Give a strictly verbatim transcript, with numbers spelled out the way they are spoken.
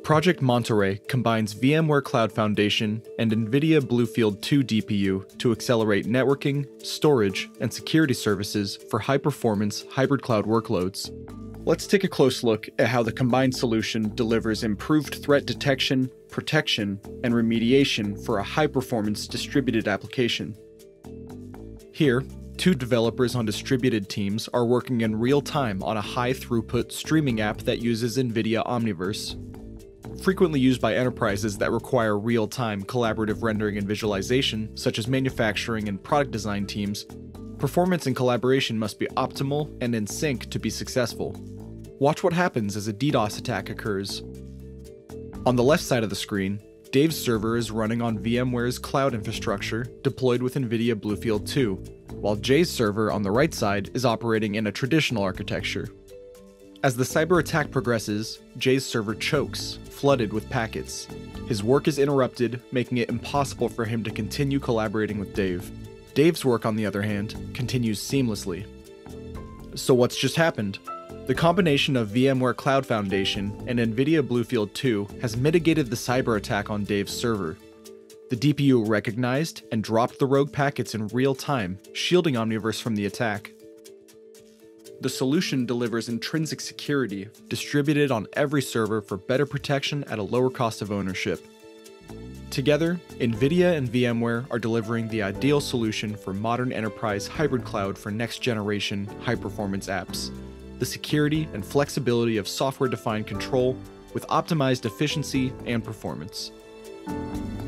Project Monterey combines VMware Cloud Foundation and NVIDIA Bluefield two D P U to accelerate networking, storage, and security services for high-performance hybrid cloud workloads. Let's take a close look at how the combined solution delivers improved threat detection, protection, and remediation for a high-performance distributed application. Here, two developers on distributed teams are working in real time on a high-throughput streaming app that uses NVIDIA Omniverse. Frequently used by enterprises that require real-time collaborative rendering and visualization, such as manufacturing and product design teams, performance and collaboration must be optimal and in sync to be successful. Watch what happens as a DDoS attack occurs. On the left side of the screen, Dave's server is running on VMware's cloud infrastructure deployed with NVIDIA Bluefield two, while Jay's server on the right side is operating in a traditional architecture. As the cyber attack progresses, Jay's server chokes, flooded with packets. His work is interrupted, making it impossible for him to continue collaborating with Dave. Dave's work, on the other hand, continues seamlessly. So what's just happened? The combination of VMware Cloud Foundation and NVIDIA Bluefield two has mitigated the cyber attack on Dave's server. The D P U recognized and dropped the rogue packets in real time, shielding Omniverse from the attack. The solution delivers intrinsic security, distributed on every server for better protection at a lower cost of ownership. Together, NVIDIA and VMware are delivering the ideal solution for modern enterprise hybrid cloud for next-generation high-performance apps. The security and flexibility of software-defined control with optimized efficiency and performance.